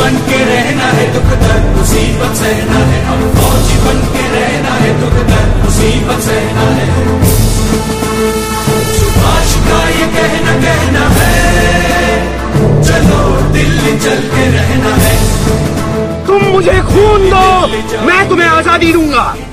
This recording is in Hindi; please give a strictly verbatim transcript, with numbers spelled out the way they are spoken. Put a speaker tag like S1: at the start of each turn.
S1: बन के रहना है, दुख दर्द मुसीबत सहना है, हम फौजी बन के रहना है, दुख दर्द मुसीबत सहना है। सुभाष का ये कहना कहना है, चलो दिल्ली चल के रहना है।
S2: तुम मुझे खून दो, मैं तुम्हें आजादी दूंगा।